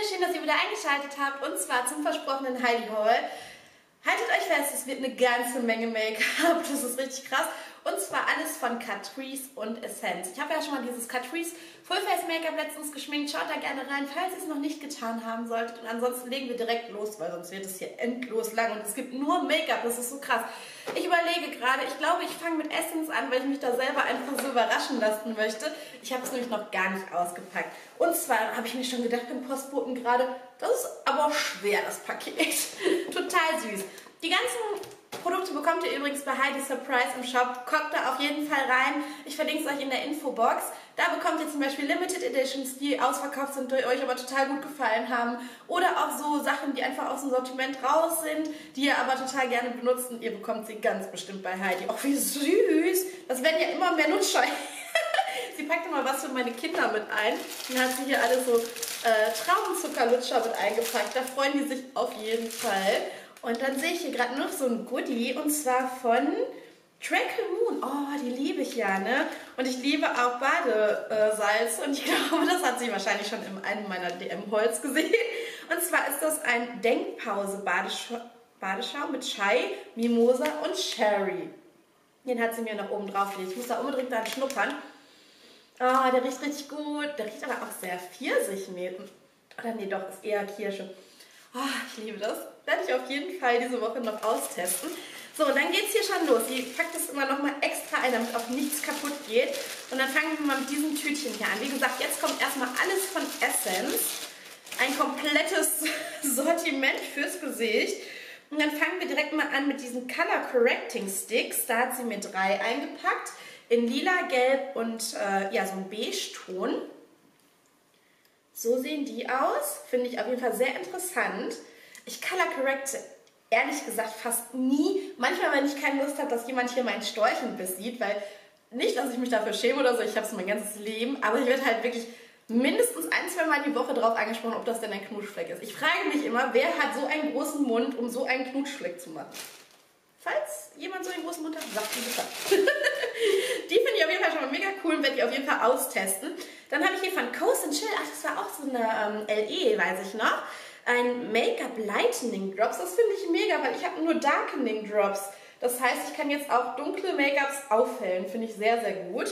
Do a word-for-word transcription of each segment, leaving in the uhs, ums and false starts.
schön, dass ihr wieder eingeschaltet habt und zwar zum versprochenen Heidi Haul. Haltet euch fest, es wird eine ganze Menge Make-up, das ist richtig krass. Und zwar alles von Catrice und Essence. Ich habe ja schon mal dieses Catrice Full Face Make-up letztens geschminkt. Schaut da gerne rein, falls ihr es noch nicht getan haben solltet. Und ansonsten legen wir direkt los, weil sonst wird es hier endlos lang. Und es gibt nur Make-up, das ist so krass. Ich überlege gerade, ich glaube, ich fange mit Essence an, weil ich mich da selber einfach so überraschen lassen möchte. Ich habe es nämlich noch gar nicht ausgepackt. Und zwar habe ich mir schon gedacht beim Postboten gerade, das ist aber schwer, das Paket. Total süß. Die ganzen Produkte bekommt ihr übrigens bei Heidi Surprise im Shop. Guckt da auf jeden Fall rein. Ich verlinke es euch in der Infobox. Da bekommt ihr zum Beispiel Limited Editions, die ausverkauft sind, die euch aber total gut gefallen haben. Oder auch so Sachen, die einfach aus dem Sortiment raus sind, die ihr aber total gerne benutzt. Und ihr bekommt sie ganz bestimmt bei Heidi. Auch wie süß. Das werden ja immer mehr Lutscher. Sie packt immer was für meine Kinder mit ein. Dann hat sie hier alle so äh, Traubenzuckerlutscher mit eingepackt. Da freuen die sich auf jeden Fall. Und dann sehe ich hier gerade noch so ein Goodie und zwar von Trackle Moon. Oh, die liebe ich ja, ne? Und ich liebe auch Badesalz und ich glaube, das hat sie wahrscheinlich schon in einem meiner D M-Holz gesehen. Und zwar ist das ein Denkpause-Badeschaum mit Chai, Mimosa und Cherry. Den hat sie mir noch oben drauf gelegt. Ich muss da unbedingt dran schnuppern. Oh, der riecht richtig gut. Der riecht aber auch sehr pfirsichmäßig. Oder nee, doch, ist eher Kirsche. Oh, ich liebe das. Werde ich auf jeden Fall diese Woche noch austesten. So, und dann geht es hier schon los. Sie packt es immer noch mal extra ein, damit auch nichts kaputt geht. Und dann fangen wir mal mit diesem Tütchen hier an. Wie gesagt, jetzt kommt erstmal alles von Essence. Ein komplettes Sortiment fürs Gesicht. Und dann fangen wir direkt mal an mit diesen Color Correcting Sticks. Da hat sie mir drei eingepackt. In lila, gelb und äh, ja, so ein Beige-Ton. So sehen die aus. Finde ich auf jeden Fall sehr interessant. Ich color correcte ehrlich gesagt fast nie. Manchmal, wenn ich keine Lust habe, dass jemand hier meinen Storchenbiss sieht, weil nicht, dass ich mich dafür schäme oder so, ich habe es mein ganzes Leben, aber ich werde halt wirklich mindestens ein, zwei Mal die Woche drauf angesprochen, ob das denn ein Knutschfleck ist. Ich frage mich immer, wer hat so einen großen Mund, um so einen Knutschfleck zu machen? Falls jemand so einen großen Mund hat, sagt mir Bescheid. Die finde ich auf jeden Fall schon mal mega cool und werde die auf jeden Fall austesten. Dann habe ich hier von Coast and Chill, ach, das war auch so eine ähm, L E, weiß ich noch, ein Make-up Lightening Drops. Das finde ich mega, weil ich habe nur Darkening Drops. Das heißt, ich kann jetzt auch dunkle Make-ups aufhellen. Finde ich sehr, sehr gut.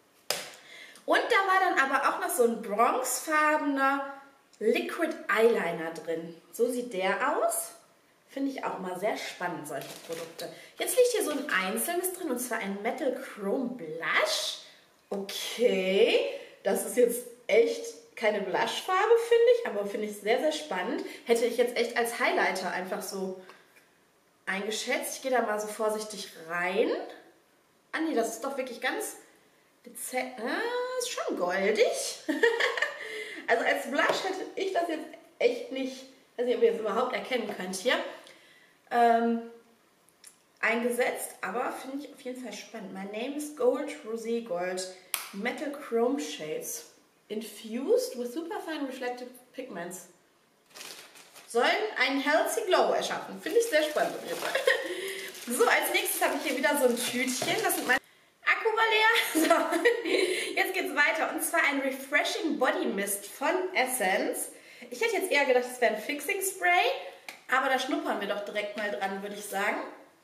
Und da war dann aber auch noch so ein bronzefarbener Liquid Eyeliner drin. So sieht der aus. Finde ich auch mal sehr spannend, solche Produkte. Jetzt liegt hier so ein einzelnes drin, und zwar ein Metal Chrome Blush. Okay, das ist jetzt echt keine Blushfarbe, finde ich, aber finde ich sehr, sehr spannend. Hätte ich jetzt echt als Highlighter einfach so eingeschätzt. Ich gehe da mal so vorsichtig rein. Ah nee, das ist doch wirklich ganz dezent. Ah, ist schon goldig. Also als Blush hätte ich das jetzt echt nicht, ich weiß nicht, ob ihr es überhaupt erkennen könnt hier, ähm, eingesetzt, aber finde ich auf jeden Fall spannend. My name is Gold, Rosé Gold, Metal Chrome Shades, infused with superfine reflective pigments. Sollen einen healthy glow erschaffen. Finde ich sehr spannend auf jeden Fall. So, als nächstes habe ich hier wieder so ein Tütchen. Das sind meine Akku war leer. So, jetzt geht's weiter. Und zwar ein Refreshing Body Mist von Essence. Ich hätte jetzt eher gedacht, es wäre ein Fixing Spray, aber da schnuppern wir doch direkt mal dran, würde ich sagen.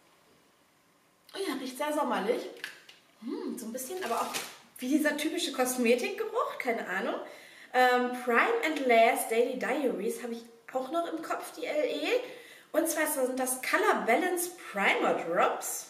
Oh ja, riecht sehr sommerlich. Hm, so ein bisschen, aber auch wie dieser typische Kosmetikgeruch, keine Ahnung. Ähm, Prime and Last Daily Diaries habe ich auch noch im Kopf, die L E. Und zwar sind das Color Balance Primer Drops.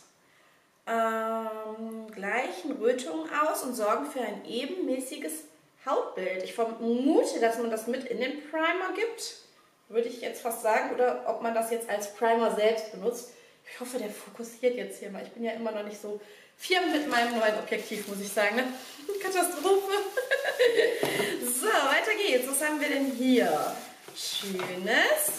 Ähm, gleichen Rötungen aus und sorgen für ein ebenmäßiges Hautbild. Ich vermute, dass man das mit in den Primer gibt, würde ich jetzt fast sagen, oder ob man das jetzt als Primer selbst benutzt. Ich hoffe, der fokussiert jetzt hier mal. Ich bin ja immer noch nicht so firm mit meinem neuen Objektiv, muss ich sagen. Ne? Katastrophe. So, weiter geht's. Was haben wir denn hier? Schönes.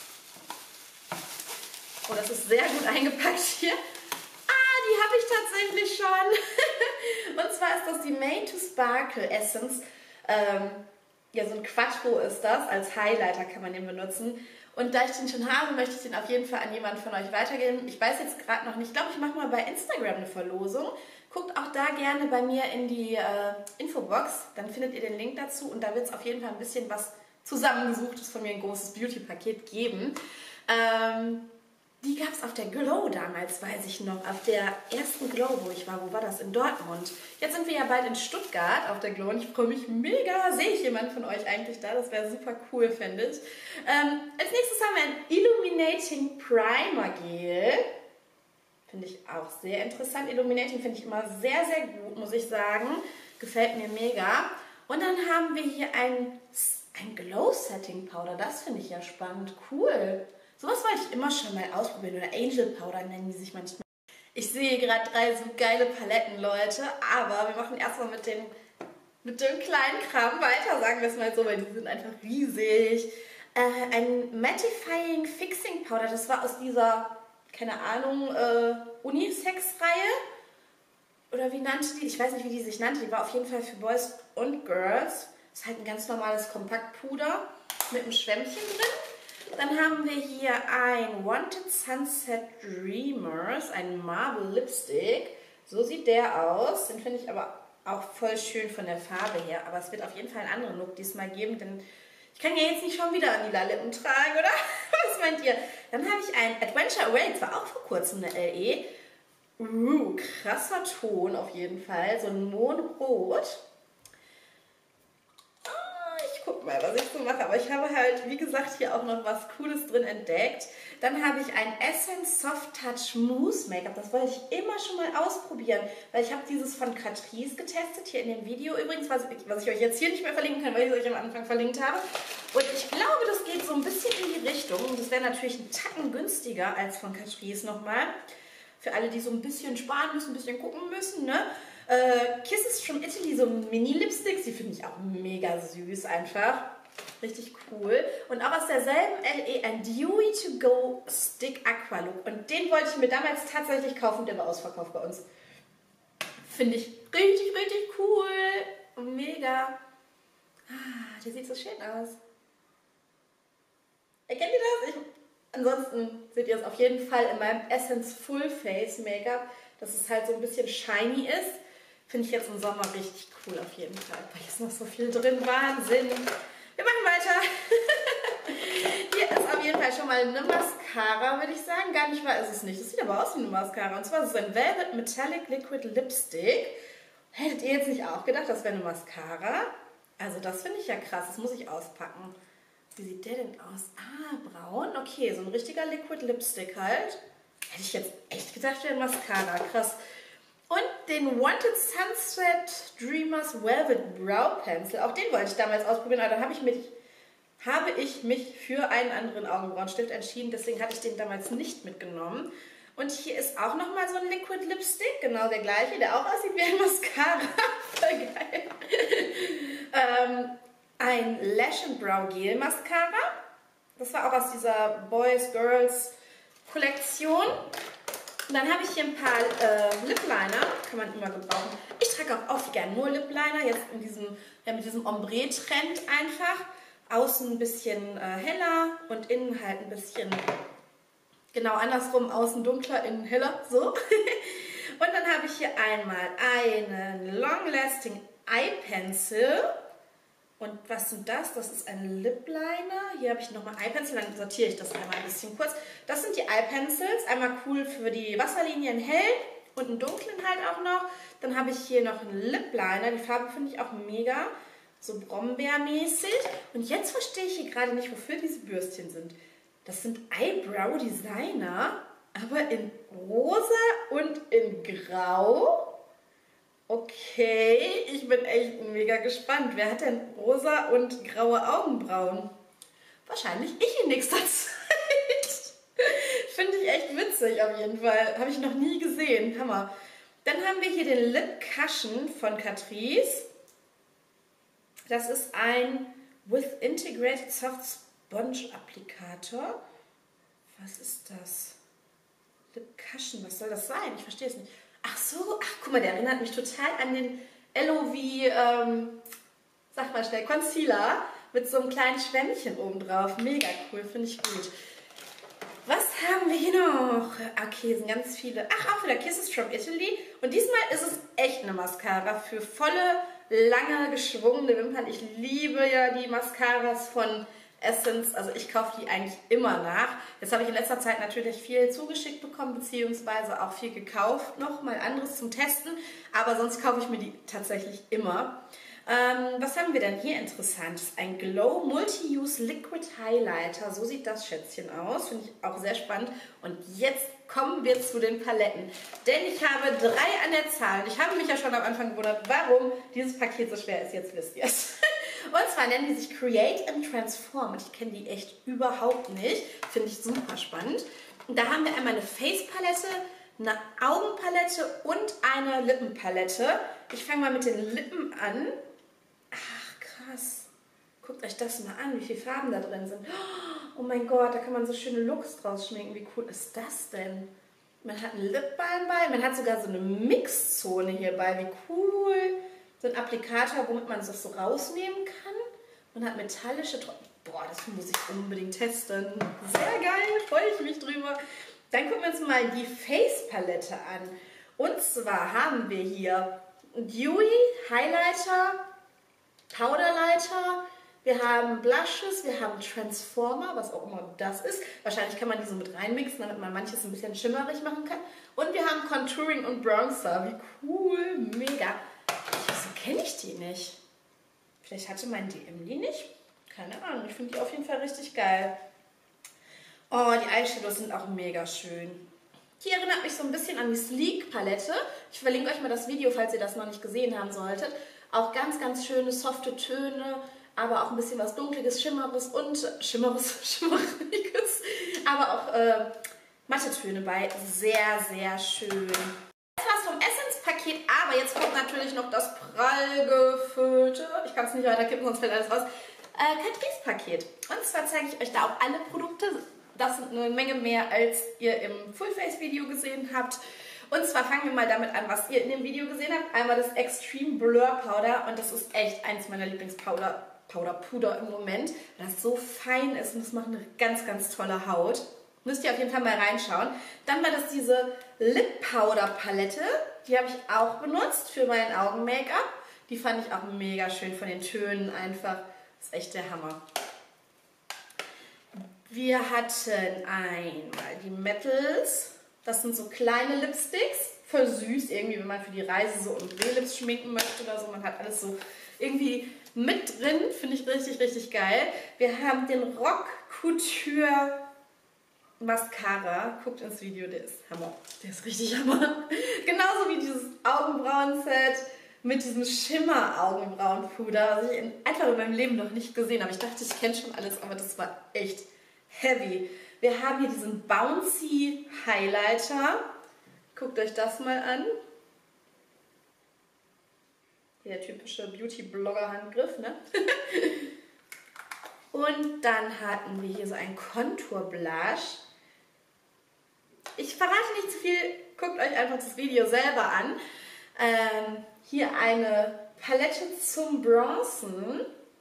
Oh, das ist sehr gut eingepackt hier. Ah, die habe ich tatsächlich schon. Und zwar ist das die Made to Sparkle Essence. Ähm, ja, so ein Quattro ist das. Als Highlighter kann man den benutzen. Und da ich den schon habe, möchte ich den auf jeden Fall an jemanden von euch weitergeben. Ich weiß jetzt gerade noch nicht. Ich glaube, ich mache mal bei Instagram eine Verlosung. Guckt auch da gerne bei mir in die äh, Infobox. Dann findet ihr den Link dazu. Und da wird es auf jeden Fall ein bisschen was zusammengesuchtes von mir ein großes Beauty-Paket geben. Ähm, die gab es auf der Glow damals, weiß ich noch. Auf der ersten Glow, wo ich war. Wo war das? In Dortmund. Jetzt sind wir ja bald in Stuttgart auf der Glow und ich freue mich mega. Sehe ich jemanden von euch eigentlich da? Das wäre super cool, finde ich. Ähm, als nächstes haben wir ein Illuminating Primer Gel. Finde ich auch sehr interessant. Illuminating finde ich immer sehr, sehr gut, muss ich sagen. Gefällt mir mega. Und dann haben wir hier ein, ein Glow Setting Powder. Das finde ich ja spannend. Cool. Sowas wollte ich immer schon mal ausprobieren. Oder Angel Powder nennen die sich manchmal. Ich sehe gerade drei so geile Paletten, Leute. Aber wir machen erstmal mit dem, mit dem kleinen Kram weiter, sagen wir es mal so, weil die sind einfach riesig. Äh, ein Mattifying Fixing Powder. Das war aus dieser, keine Ahnung, äh, Unisex-Reihe. Oder wie nannte die? Ich weiß nicht, wie die sich nannte. Die war auf jeden Fall für Boys und Girls. Das ist halt ein ganz normales Kompaktpuder mit einem Schwämmchen drin. Dann haben wir hier ein Wanted Sunset Dreamers, ein Marble Lipstick. So sieht der aus. Den finde ich aber auch voll schön von der Farbe her. Aber es wird auf jeden Fall einen anderen Look diesmal geben, denn ich kann ja jetzt nicht schon wieder lila Lippen tragen, oder? Was meint ihr? Dann habe ich ein Adventure Away. Das war auch vor kurzem eine L E. Uh, krasser Ton auf jeden Fall. So ein Mondrot. Ah, ich guck mal, was ich so mache. Aber ich habe halt, wie gesagt, hier auch noch was Cooles drin entdeckt. Dann habe ich ein Essence Soft Touch Mousse Make-up. Das wollte ich immer schon mal ausprobieren. Weil ich habe dieses von Catrice getestet. Hier in dem Video übrigens, was, was ich euch jetzt hier nicht mehr verlinken kann, weil ich es euch am Anfang verlinkt habe. Und ich glaube, das geht so ein bisschen in die Richtung. Das wäre natürlich ein Tacken günstiger als von Catrice nochmal. Für alle, die so ein bisschen sparen müssen, ein bisschen gucken müssen, ne? Äh, Kisses from Italy, so Mini-Lipsticks, die finde ich auch mega süß einfach. Richtig cool. Und auch aus derselben L E ein Dewy to Go Stick Aqua Look. Und den wollte ich mir damals tatsächlich kaufen, der war ausverkauft bei uns. Finde ich richtig, richtig cool. Und mega. Ah, der sieht so schön aus. Erkennt ihr das? Ich Ansonsten seht ihr es auf jeden Fall in meinem Essence Full Face Make-up, dass es halt so ein bisschen shiny ist. Finde ich jetzt im Sommer richtig cool auf jeden Fall. Da ist noch so viel drin. Wahnsinn. Wir machen weiter. Hier ist auf jeden Fall schon mal eine Mascara, würde ich sagen. Gar nicht wahr ist es nicht. Das sieht aber aus wie eine Mascara. Und zwar ist es ein Velvet Metallic Liquid Lipstick. Hättet ihr jetzt nicht auch gedacht, das wäre eine Mascara? Also das finde ich ja krass. Das muss ich auspacken. Wie sieht der denn aus? Ah, braun. Okay, so ein richtiger Liquid Lipstick halt. Hätte ich jetzt echt gedacht, wäre Mascara. Krass. Und den Wanted Sunset Dreamers Velvet Brow Pencil. Auch den wollte ich damals ausprobieren, aber dann habe ich mich, habe ich mich für einen anderen Augenbrauenstift entschieden. Deswegen hatte ich den damals nicht mitgenommen. Und hier ist auch nochmal so ein Liquid Lipstick. Genau der gleiche, der auch aussieht wie ein Mascara. Voll geil. ähm... Ein Lash and Brow Gel Mascara. Das war auch aus dieser Boys Girls Kollektion. Und dann habe ich hier ein paar äh, Lip Liner. Kann man immer gebrauchen. Ich trage auch oft gerne nur Lip Liner. Jetzt in diesem, ja, mit diesem Ombre-Trend einfach. Außen ein bisschen äh, heller und innen halt ein bisschen, genau andersrum. Außen dunkler, innen heller. So. Und dann habe ich hier einmal einen Long Lasting Eye Pencil. Und was sind das? Das ist ein Lip Liner. Hier habe ich nochmal Eye Pencil, dann sortiere ich das einmal ein bisschen kurz. Das sind die Eye Pencils. Einmal cool für die Wasserlinien hell und einen dunklen halt auch noch. Dann habe ich hier noch einen Lip Liner. Die Farbe finde ich auch mega. So Brombeermäßig. Und jetzt verstehe ich hier gerade nicht, wofür diese Bürstchen sind. Das sind Eyebrow Designer, aber in rosa und in grau. Okay, ich bin echt mega gespannt. Wer hat denn rosa und graue Augenbrauen? Wahrscheinlich ich in nächster Zeit. Finde ich echt witzig auf jeden Fall. Habe ich noch nie gesehen. Hammer. Dann haben wir hier den Lip Cushion von Catrice. Das ist ein With Integrated Soft Sponge Applikator. Was ist das? Lip Cushion, was soll das sein? Ich verstehe es nicht. Ach so, ach guck mal, der erinnert mich total an den L O V, ähm, sag mal schnell, Concealer mit so einem kleinen Schwämmchen oben drauf. Mega cool, finde ich gut. Was haben wir hier noch? Okay, sind ganz viele. Ach, auch wieder Kisses from Italy. Und diesmal ist es echt eine Mascara für volle lange geschwungene Wimpern. Ich liebe ja die Mascaras von Essence, also ich kaufe die eigentlich immer nach. Jetzt habe ich in letzter Zeit natürlich viel zugeschickt bekommen, beziehungsweise auch viel gekauft, noch mal anderes zum Testen, aber sonst kaufe ich mir die tatsächlich immer. Ähm, was haben wir denn hier Interessantes? Ein Glow Multi-Use Liquid Highlighter, so sieht das Schätzchen aus, finde ich auch sehr spannend. Und jetzt kommen wir zu den Paletten, denn ich habe drei an der Zahl. Ich habe mich ja schon am Anfang gewundert, warum dieses Paket so schwer ist, jetzt wisst ihr es. Und zwar nennen die sich Create and Transform und ich kenne die echt überhaupt nicht, finde ich super spannend. Und da haben wir einmal eine Face-Palette, eine Augenpalette und eine Lippenpalette. Ich fange mal mit den Lippen an. Ach, krass. Guckt euch das mal an, wie viele Farben da drin sind. Oh mein Gott, da kann man so schöne Looks draus schminken. Wie cool ist das denn? Man hat einen Lipbalm bei, man hat sogar so eine Mixzone hierbei. Wie cool. So ein Applikator, womit man das so rausnehmen kann. Man hat metallische Tropfen. Boah, das muss ich unbedingt testen. Sehr geil, freue ich mich drüber. Dann gucken wir uns mal die Face-Palette an. Und zwar haben wir hier Dewy, Highlighter, Powderlighter, wir haben Blushes, wir haben Transformer, was auch immer das ist. Wahrscheinlich kann man die so mit reinmixen, damit man manches ein bisschen schimmerig machen kann. Und wir haben Contouring und Bronzer. Wie cool, mega. Wieso kenne ich die nicht? Vielleicht hatte mein D M die nicht? Keine Ahnung, ich finde die auf jeden Fall richtig geil. Oh, die Eyeshadows sind auch mega schön. Die erinnert mich so ein bisschen an die Sleek Palette. Ich verlinke euch mal das Video, falls ihr das noch nicht gesehen haben solltet. Auch ganz, ganz schöne, softe Töne, aber auch ein bisschen was Dunkles, Schimmeres und Schimmeres, Schimmeriges, aber auch äh, matte Töne bei. Sehr, sehr schön. Das war's vom Essence-Paket, aber jetzt kommt natürlich noch das prall gefüllte, ich kann es nicht weiter kippen, sonst fällt alles raus, äh, Catrice-Paket. Und zwar zeige ich euch da auch alle Produkte. Das sind eine Menge mehr, als ihr im Full-Face-Video gesehen habt. Und zwar fangen wir mal damit an, was ihr in dem Video gesehen habt. Einmal das Extreme Blur Powder und das ist echt eins meiner Lieblingspowder, Powder, Puder im Moment, weil das so fein ist und das macht eine ganz, ganz tolle Haut. Müsst ihr auf jeden Fall mal reinschauen. Dann war das diese Lip Powder Palette. Die habe ich auch benutzt für mein Augen-Make-up. Die fand ich auch mega schön von den Tönen einfach. Das ist echt der Hammer. Wir hatten einmal die Metals. Das sind so kleine Lipsticks. Voll süß irgendwie, wenn man für die Reise so um Drehlips schminken möchte oder so. Man hat alles so irgendwie mit drin. Finde ich richtig, richtig geil. Wir haben den Rock Couture Mascara. Guckt ins Video, der ist Hammer. Der ist richtig Hammer. Genauso wie dieses Augenbrauen-Set mit diesem Schimmer-Augenbrauenpuder, was ich in, einfach in meinem Leben noch nicht gesehen habe. Ich dachte, ich kenne schon alles, aber das war echt heavy. Wir haben hier diesen Bouncy Highlighter. Guckt euch das mal an. Der typische Beauty-Blogger-Handgriff, ne? Und dann hatten wir hier so einen Contour-Blush. Ich verrate nicht zu viel, guckt euch einfach das Video selber an. Ähm, hier eine Palette zum Bronzen.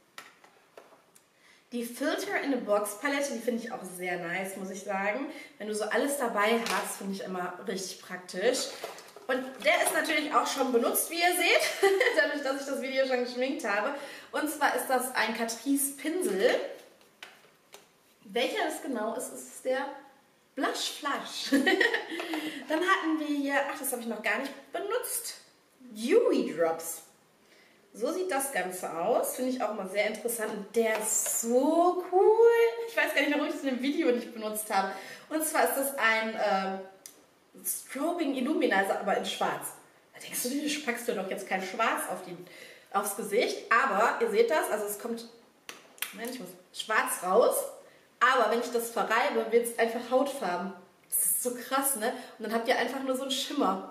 Die Filter in a Box Palette, die finde ich auch sehr nice, muss ich sagen. Wenn du so alles dabei hast, finde ich immer richtig praktisch. Und der ist natürlich auch schon benutzt, wie ihr seht, dadurch, dass ich das Video schon geschminkt habe. Und zwar ist das ein Catrice Pinsel. Welcher das genau ist, ist der Blush Flush. Dann hatten wir hier, ach, das habe ich noch gar nicht benutzt, Dewy Drops. So sieht das Ganze aus. Finde ich auch mal sehr interessant. Und der ist so cool. Ich weiß gar nicht, warum ich das in dem Video nicht benutzt habe. Und zwar ist das ein äh, Strobing Illuminator, aber in schwarz. Da denkst du, du packst du doch jetzt kein Schwarz auf die, aufs Gesicht. Aber ihr seht das, also es kommt, Moment, ich muss schwarz raus. Aber wenn ich das verreibe, wird es einfach hautfarben. Das ist so krass, ne? Und dann habt ihr einfach nur so einen Schimmer.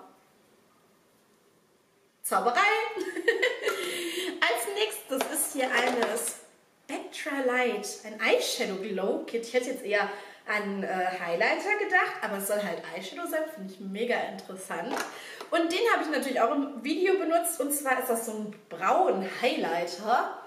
Zauberei! Als nächstes ist hier eine Spectra Light, ein Eyeshadow Glow Kit. Ich hätte jetzt eher an äh, Highlighter gedacht, aber es soll halt Eyeshadow sein, finde ich mega interessant. Und den habe ich natürlich auch im Video benutzt, und zwar ist das so ein Brauen-Highlighter.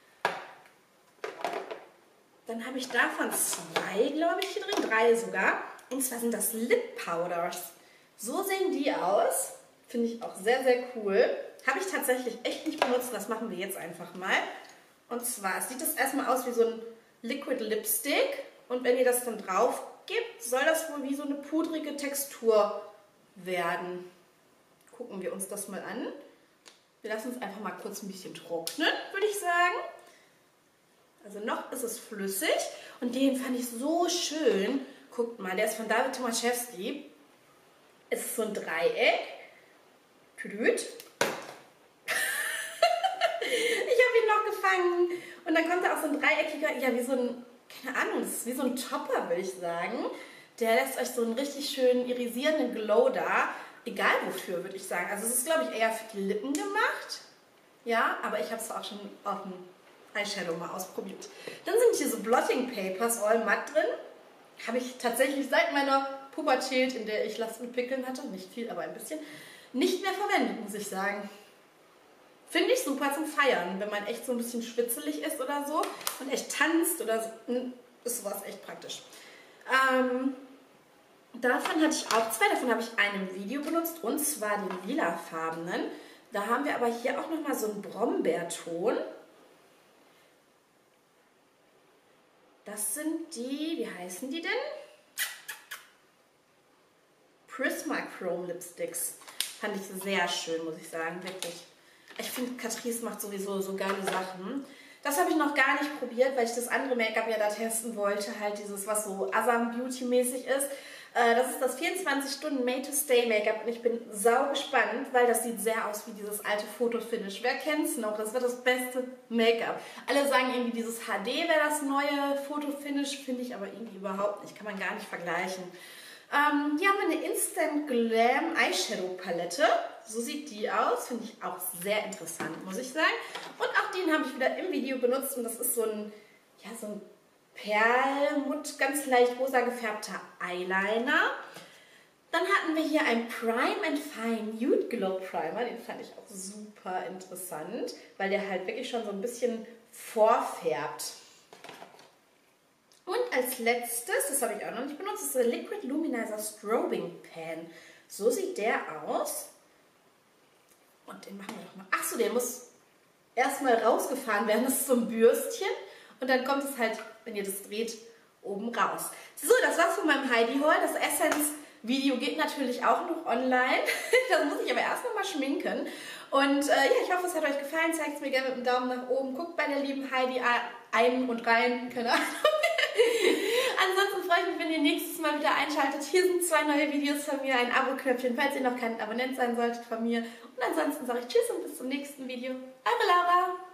Dann habe ich davon zwei, glaube ich, hier drin, drei sogar. Und zwar sind das Lip Powders. So sehen die aus. Finde ich auch sehr, sehr cool. Habe ich tatsächlich echt nicht benutzt. Das machen wir jetzt einfach mal. Und zwar sieht das erstmal aus wie so ein Liquid Lipstick. Und wenn ihr das dann drauf gebt, soll das wohl wie so eine pudrige Textur werden. Gucken wir uns das mal an. Wir lassen es einfach mal kurz ein bisschen trocknen, würde ich sagen. Also noch ist es flüssig. Und den fand ich so schön. Guckt mal, der ist von David Tomaszewski. Es ist so ein Dreieck. Tüdüt. Ich habe ihn noch gefangen. Und dann kommt da auch so ein dreieckiger, ja wie so ein, keine Ahnung, das ist wie so ein Topper, würde ich sagen. Der lässt euch so einen richtig schönen irisierenden Glow da. Egal wofür, würde ich sagen. Also es ist, glaube ich, eher für die Lippen gemacht. Ja, aber ich habe es auch schon auf dem Eyeshadow mal ausprobiert. Dann sind hier so Blotting Papers all matt drin. Habe ich tatsächlich seit meiner Pubertät, in der ich Last mit Pickeln hatte, nicht viel, aber ein bisschen, nicht mehr verwendet, muss ich sagen. Finde ich super zum Feiern, wenn man echt so ein bisschen schwitzelig ist oder so und echt tanzt oder so, ist sowas echt praktisch. Ähm, davon hatte ich auch zwei, davon habe ich einen im Video benutzt und zwar den lilafarbenen. Da haben wir aber hier auch nochmal so einen Brombeerton. Das sind die, wie heißen die denn? Prismachrome Lipsticks. Fand ich sehr schön, muss ich sagen, wirklich. Ich finde, Catrice macht sowieso so geile Sachen. Das habe ich noch gar nicht probiert, weil ich das andere Make-up ja da testen wollte. Halt dieses, was so Asam Beauty mäßig ist. Das ist das vierundzwanzig Stunden Made to Stay Make-up und ich bin sau gespannt, weil das sieht sehr aus wie dieses alte Fotofinish. Wer kennt es noch? Das wird das beste Make-up. Alle sagen irgendwie, dieses H D wäre das neue Fotofinish, finde ich aber irgendwie überhaupt nicht. Kann man gar nicht vergleichen. Ähm, hier haben wir eine Instant Glam Eyeshadow Palette. So sieht die aus. Finde ich auch sehr interessant, muss ich sagen. Und auch den habe ich wieder im Video benutzt und das ist so ein, ja, so ein Perlmutt, ganz leicht rosa gefärbter Eyeliner. Dann hatten wir hier ein Prime and Fine Nude Glow Primer. Den fand ich auch super interessant, weil der halt wirklich schon so ein bisschen vorfärbt. Und als letztes, das habe ich auch noch nicht benutzt, ist der Liquid Luminizer Strobing Pan. So sieht der aus. Und den machen wir doch mal. Achso, der muss erstmal rausgefahren werden. Das ist so ein Bürstchen. Und dann kommt es halt, wenn ihr das dreht, oben raus. So, das war's von meinem Heidi Haul. Das Essence-Video geht natürlich auch noch online. Das muss ich aber erst noch mal schminken. Und äh, ja, ich hoffe, es hat euch gefallen. Zeigt es mir gerne mit einem Daumen nach oben. Guckt bei der lieben Heidi ein und rein. Keine Ahnung. Ansonsten freue ich mich, wenn ihr nächstes Mal wieder einschaltet. Hier sind zwei neue Videos von mir. Ein Abo-Knöpfchen, falls ihr noch kein Abonnent sein solltet von mir. Und ansonsten sage ich Tschüss und bis zum nächsten Video. Eure Laura.